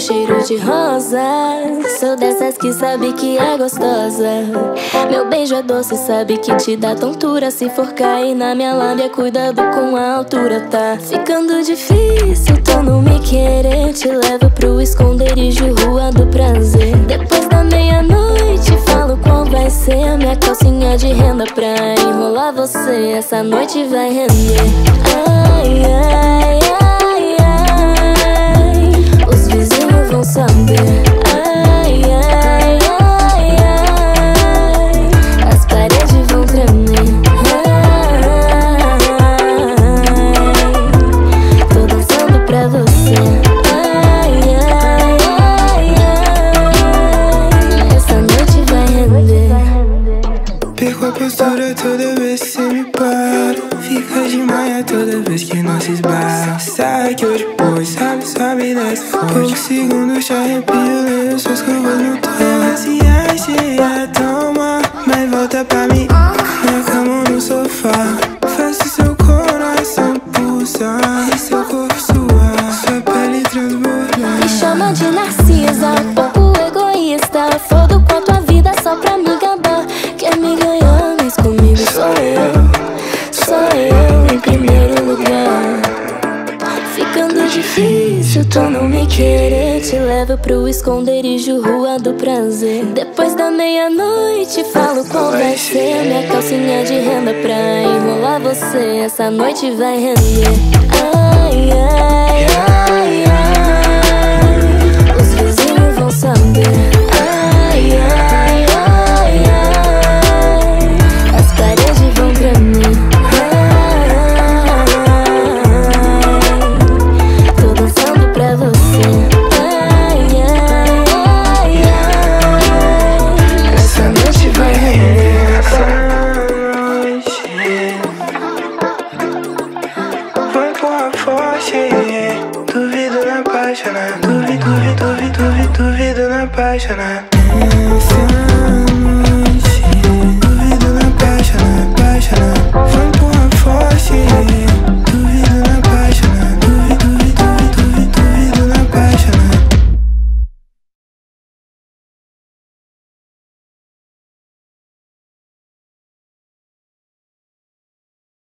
cheiro de rosa. Sou dessas que sabe que é gostosa. Meu beijo é doce, sabe que te dá tontura. Se for cair na minha lábia, cuidado com a altura, tá? Ficando difícil, tô no me querer. Te levo pro esconderijo, rua do prazer. Depois da meia-noite, falo qual vai ser a minha calcinha de renda pra enrolar você. Essa noite vai render. Ai, ai, ai, ai. Os vizinhos vão saber. Ai, ai, ai, ai. As paredes vão tremer. Ai, tô dançando pra você. Ai, ai, ai, ai. Essa noite vai render. Perco a postura toda vez que cê me para. Fica de manhã toda vez que não se esbarra. Sai que hoje depois sabe desse forte. Poucos segundos te arrepio, leio suas curvas no tom. Ela se acha, toma, mas volta pra mim. Na cama ou no sofá, faço seu coração pulsar e seu corpo suar, sua pele transbordar. Me chama de Narcisa, um pouco egoísta. Fodo com a tua vida só pra me gabar. Quer me ganhar, mas comigo sou eu em primeiro lugar. Ficando difícil, tô no me querer. Te levo pro esconderijo, rua do prazer. Depois da meia-noite, falo qual vai ser a minha calcinha de renda pra enrolar você. Essa noite vai render. Ai, ai, ai, ai. Os vizinhos vão saber. Ai, ai, ai, ai. As paredes vão tremer. Pra você. Ai, ai, ai, ai. Essa noite vai render. Essa noite vai empurrar forte. Duvido na apaixonar. Duvido na apaixonar.